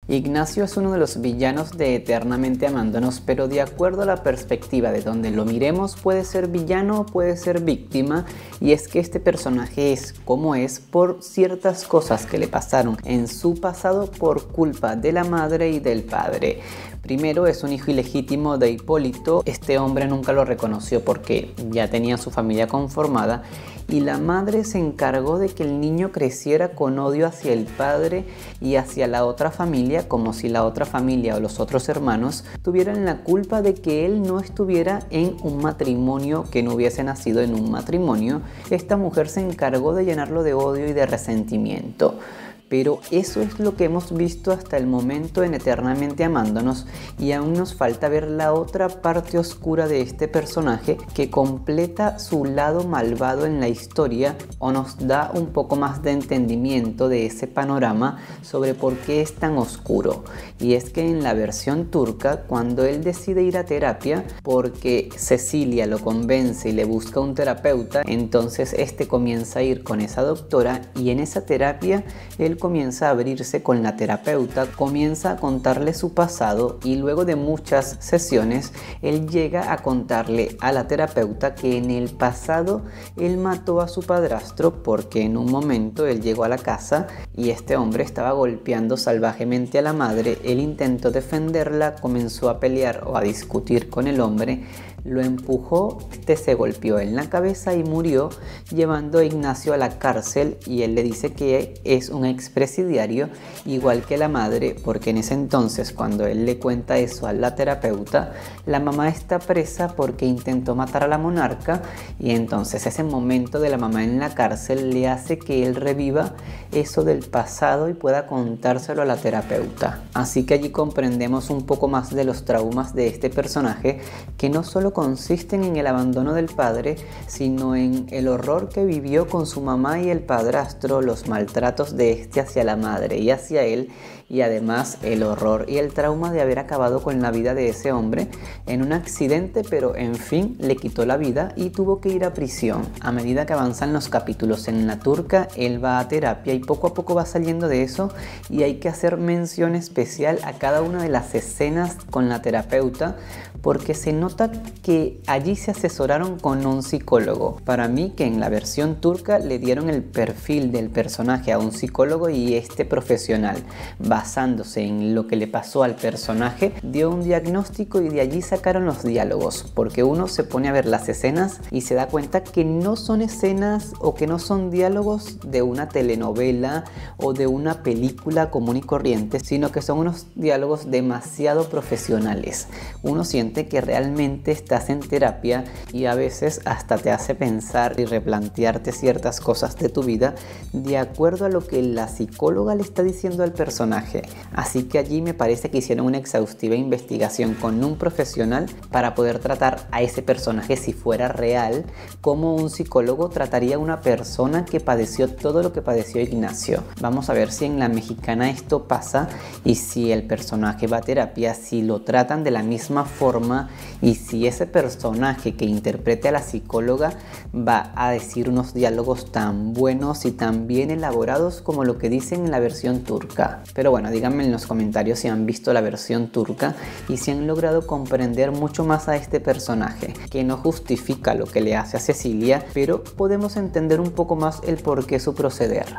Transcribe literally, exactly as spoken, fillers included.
Ignacio es uno de los villanos de Eternamente Amándonos, pero de acuerdo a la perspectiva de donde lo miremos puede ser villano o puede ser víctima, y es que este personaje es como es por ciertas cosas que le pasaron en su pasado por culpa de la madre y del padre. Primero, es un hijo ilegítimo de Hipólito. Este hombre nunca lo reconoció porque ya tenía su familia conformada, y la madre se encargó de que el niño creciera con odio hacia el padre y hacia la otra familia, como si la otra familia o los otros hermanos tuvieran la culpa de que él no estuviera en un matrimonio, que no hubiese nacido en un matrimonio. Esta mujer se encargó de llenarlo de odio y de resentimiento. Pero eso es lo que hemos visto hasta el momento en Eternamente Amándonos, y aún nos falta ver la otra parte oscura de este personaje que completa su lado malvado en la historia, o nos da un poco más de entendimiento de ese panorama sobre por qué es tan oscuro. Y es que en la versión turca, cuando él decide ir a terapia porque Cecilia lo convence y le busca un terapeuta, entonces este comienza a ir con esa doctora, y en esa terapia él comienza a abrirse con la terapeuta, comienza a contarle su pasado, y luego de muchas sesiones él llega a contarle a la terapeuta que en el pasado él mató a su padrastro porque en un momento él llegó a la casa y este hombre estaba golpeando salvajemente a la madre. Él intentó defenderla, comenzó a pelear o a discutir con el hombre, lo empujó, este se golpeó en la cabeza y murió, llevando a Ignacio a la cárcel, y él le dice que es un expresidiario igual que la madre, porque en ese entonces, cuando él le cuenta eso a la terapeuta, la mamá está presa porque intentó matar a la monarca, y entonces ese momento de la mamá en la cárcel le hace que él reviva eso del pasado y pueda contárselo a la terapeuta. Así que allí comprendemos un poco más de los traumas de este personaje, que no solo consisten en el abandono del padre, sino en el horror que vivió con su mamá y el padrastro, los maltratos de este hacia la madre y hacia él, y además el horror y el trauma de haber acabado con la vida de ese hombre en un accidente, pero en fin le quitó la vida y tuvo que ir a prisión. A medida que avanzan los capítulos en la turca, él va a terapia y poco a poco va saliendo de eso, y hay que hacer mención especial a cada una de las escenas con la terapeuta, porque se nota que allí se asesoraron con un psicólogo. Para mí, que en la versión turca le dieron el perfil del personaje a un psicólogo, y este profesional, basándose en lo que le pasó al personaje, dio un diagnóstico y de allí sacaron los diálogos, porque uno se pone a ver las escenas y se da cuenta que no son escenas o que no son diálogos de una telenovela o de una película común y corriente, sino que son unos diálogos demasiado profesionales. Uno siente que realmente estás en terapia, y a veces hasta te hace pensar y replantearte ciertas cosas de tu vida de acuerdo a lo que la psicóloga le está diciendo al personaje. Así que allí me parece que hicieron una exhaustiva investigación con un profesional para poder tratar a ese personaje, si fuera real, como un psicólogo trataría a una persona que padeció todo lo que padeció Ignacio. Vamos a ver si en la mexicana esto pasa, y si el personaje va a terapia, si lo tratan de la misma forma, y si ese personaje que interprete a la psicóloga va a decir unos diálogos tan buenos y tan bien elaborados como lo que dicen en la versión turca. Pero bueno, díganme en los comentarios si han visto la versión turca y si han logrado comprender mucho más a este personaje, que no justifica lo que le hace a Cecilia, pero podemos entender un poco más el por qué su proceder.